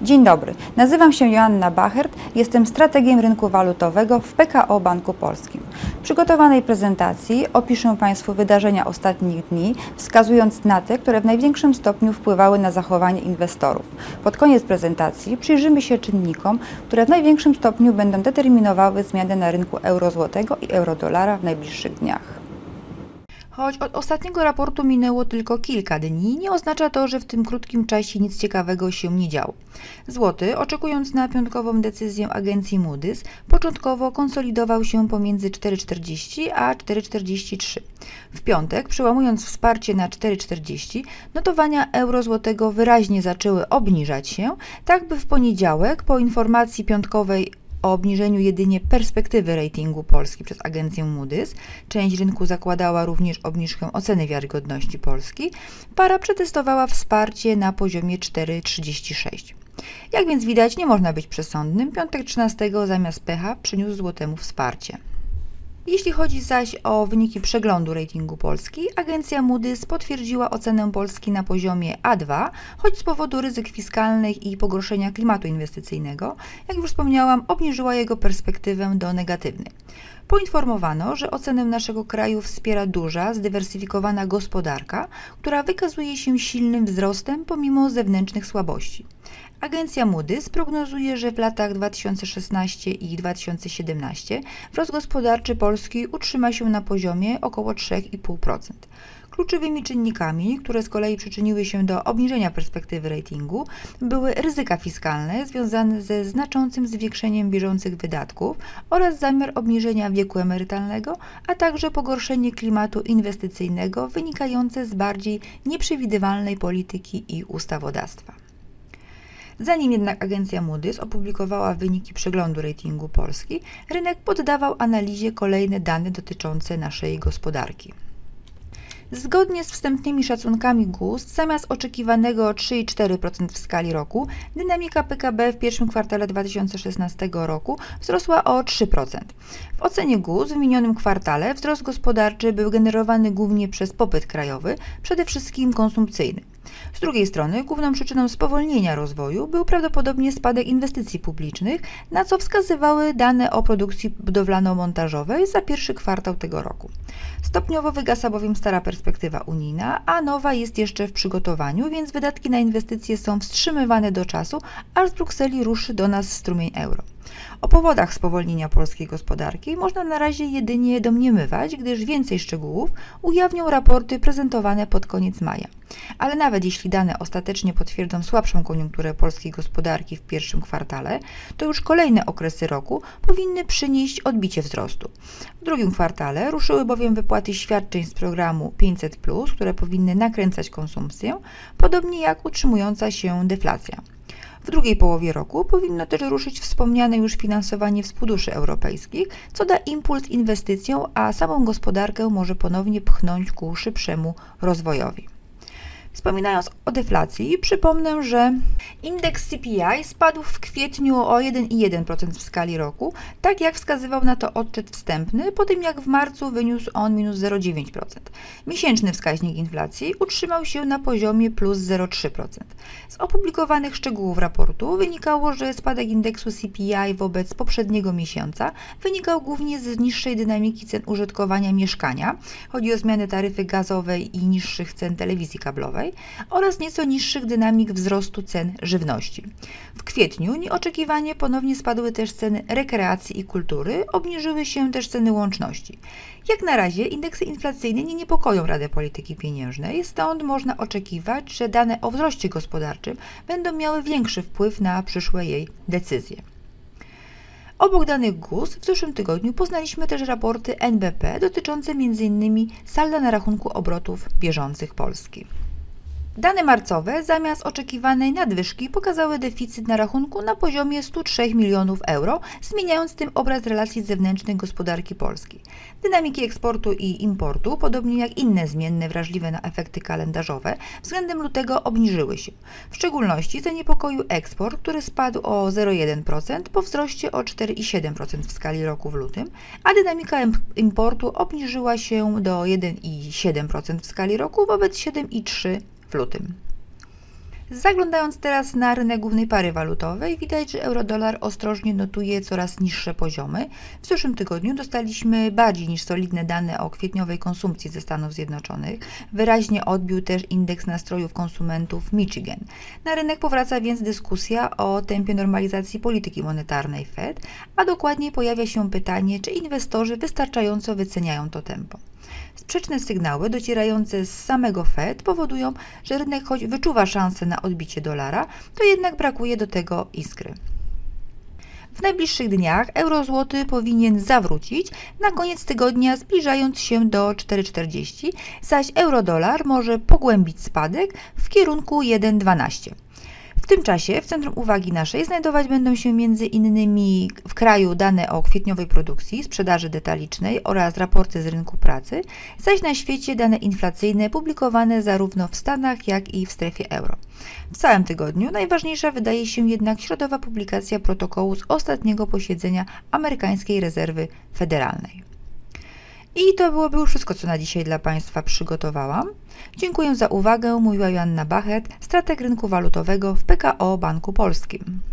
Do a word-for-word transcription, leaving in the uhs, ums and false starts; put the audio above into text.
Dzień dobry, nazywam się Joanna Bachert, jestem strategiem rynku walutowego w P K O Banku Polskim. W przygotowanej prezentacji opiszę Państwu wydarzenia ostatnich dni, wskazując na te, które w największym stopniu wpływały na zachowanie inwestorów. Pod koniec prezentacji przyjrzymy się czynnikom, które w największym stopniu będą determinowały zmiany na rynku euro-złotego i euro-dolara w najbliższych dniach. Choć od ostatniego raportu minęło tylko kilka dni, nie oznacza to, że w tym krótkim czasie nic ciekawego się nie działo. Złoty, oczekując na piątkową decyzję agencji Moody's, początkowo konsolidował się pomiędzy cztery czterdzieści a cztery czterdzieści trzy. W piątek, przełamując wsparcie na cztery czterdzieści, notowania euro-złotego wyraźnie zaczęły obniżać się, tak by w poniedziałek, po informacji piątkowej o obniżeniu jedynie perspektywy ratingu Polski przez agencję Moody's, część rynku zakładała również obniżkę oceny wiarygodności Polski, para przetestowała wsparcie na poziomie cztery trzydzieści sześć. Jak więc widać, nie można być przesądnym, piątek trzynastego zamiast pecha przyniósł złotemu wsparcie. Jeśli chodzi zaś o wyniki przeglądu ratingu Polski, agencja Moody's potwierdziła ocenę Polski na poziomie A dwa, choć z powodu ryzyk fiskalnych i pogorszenia klimatu inwestycyjnego, jak już wspomniałam, obniżyła jego perspektywę do negatywnej. Poinformowano, że ocenę naszego kraju wspiera duża, zdywersyfikowana gospodarka, która wykazuje się silnym wzrostem pomimo zewnętrznych słabości. Agencja Moody's prognozuje, że w latach dwa tysiące szesnastym i dwa tysiące siedemnastym wzrost gospodarczy Polski utrzyma się na poziomie około trzy i pół procent. Kluczowymi czynnikami, które z kolei przyczyniły się do obniżenia perspektywy ratingu, były ryzyka fiskalne związane ze znaczącym zwiększeniem bieżących wydatków oraz zamiar obniżenia wieku emerytalnego, a także pogorszenie klimatu inwestycyjnego wynikające z bardziej nieprzewidywalnej polityki i ustawodawstwa. Zanim jednak agencja Moody's opublikowała wyniki przeglądu ratingu Polski, rynek poddawał analizie kolejne dane dotyczące naszej gospodarki. Zgodnie z wstępnymi szacunkami GUS, zamiast oczekiwanego trzy i cztery procent w skali roku, dynamika P K B w pierwszym kwartale dwa tysiące szesnastego roku wzrosła o trzy procent. W ocenie GUS w minionym kwartale wzrost gospodarczy był generowany głównie przez popyt krajowy, przede wszystkim konsumpcyjny. Z drugiej strony główną przyczyną spowolnienia rozwoju był prawdopodobnie spadek inwestycji publicznych, na co wskazywały dane o produkcji budowlano-montażowej za pierwszy kwartał tego roku. Stopniowo wygasa bowiem stara perspektywa unijna, a nowa jest jeszcze w przygotowaniu, więc wydatki na inwestycje są wstrzymywane do czasu, aż z Brukseli ruszy do nas strumień euro. O powodach spowolnienia polskiej gospodarki można na razie jedynie domniemywać, gdyż więcej szczegółów ujawnią raporty prezentowane pod koniec maja. Ale nawet jeśli dane ostatecznie potwierdzą słabszą koniunkturę polskiej gospodarki w pierwszym kwartale, to już kolejne okresy roku powinny przynieść odbicie wzrostu. W drugim kwartale ruszyły bowiem wypłaty świadczeń z programu pięćset plus, które powinny nakręcać konsumpcję, podobnie jak utrzymująca się deflacja. W drugiej połowie roku powinno też ruszyć wspomniane już finansowanie z funduszy europejskich, co da impuls inwestycjom, a samą gospodarkę może ponownie pchnąć ku szybszemu rozwojowi. Wspominając o deflacji, przypomnę, że indeks C P I spadł w kwietniu o jeden i jeden procent w skali roku, tak jak wskazywał na to odczyt wstępny, po tym jak w marcu wyniósł on minus zero przecinek dziewięć procent. Miesięczny wskaźnik inflacji utrzymał się na poziomie plus zero przecinek trzy procent. Z opublikowanych szczegółów raportu wynikało, że spadek indeksu C P I wobec poprzedniego miesiąca wynikał głównie z niższej dynamiki cen użytkowania mieszkania, chodzi o zmiany taryfy gazowej i niższych cen telewizji kablowej, oraz nieco niższych dynamik wzrostu cen żywności. W kwietniu nieoczekiwanie ponownie spadły też ceny rekreacji i kultury, obniżyły się też ceny łączności. Jak na razie indeksy inflacyjne nie niepokoją Radę Polityki Pieniężnej, stąd można oczekiwać, że dane o wzroście gospodarczym będą miały większy wpływ na przyszłe jej decyzje. Obok danych GUS w zeszłym tygodniu poznaliśmy też raporty N B P dotyczące między innymi salda na rachunku obrotów bieżących Polski. Dane marcowe zamiast oczekiwanej nadwyżki pokazały deficyt na rachunku na poziomie stu trzech milionów euro, zmieniając tym obraz relacji zewnętrznych gospodarki polskiej. Dynamiki eksportu i importu, podobnie jak inne zmienne wrażliwe na efekty kalendarzowe, względem lutego obniżyły się. W szczególności zaniepokoił eksport, który spadł o zero przecinek jeden procent po wzroście o cztery przecinek siedem procent w skali roku w lutym, a dynamika importu obniżyła się do jeden przecinek siedem procent w skali roku wobec siedem przecinek trzy procent w lutym. Zaglądając teraz na rynek głównej pary walutowej, widać, że euro-dolar ostrożnie notuje coraz niższe poziomy. W zeszłym tygodniu dostaliśmy bardziej niż solidne dane o kwietniowej konsumpcji ze Stanów Zjednoczonych. Wyraźnie odbił też indeks nastrojów konsumentów Michigan. Na rynek powraca więc dyskusja o tempie normalizacji polityki monetarnej Fed, a dokładniej pojawia się pytanie, czy inwestorzy wystarczająco wyceniają to tempo. Sprzeczne sygnały docierające z samego Fed powodują, że rynek choć wyczuwa szansę na odbicie dolara, to jednak brakuje do tego iskry. W najbliższych dniach euro-złoty powinien zawrócić, na koniec tygodnia zbliżając się do cztery czterdzieści, zaś euro-dolar może pogłębić spadek w kierunku jeden dwanaście. W tym czasie w centrum uwagi naszej znajdować będą się między innymi w kraju dane o kwietniowej produkcji, sprzedaży detalicznej oraz raporty z rynku pracy, zaś na świecie dane inflacyjne publikowane zarówno w Stanach, jak i w strefie euro. W całym tygodniu najważniejsza wydaje się jednak środowa publikacja protokołu z ostatniego posiedzenia amerykańskiej rezerwy federalnej. I to byłoby już wszystko, co na dzisiaj dla Państwa przygotowałam. Dziękuję za uwagę, mówiła Joanna Bachert, strateg rynku walutowego w P K O Banku Polskim.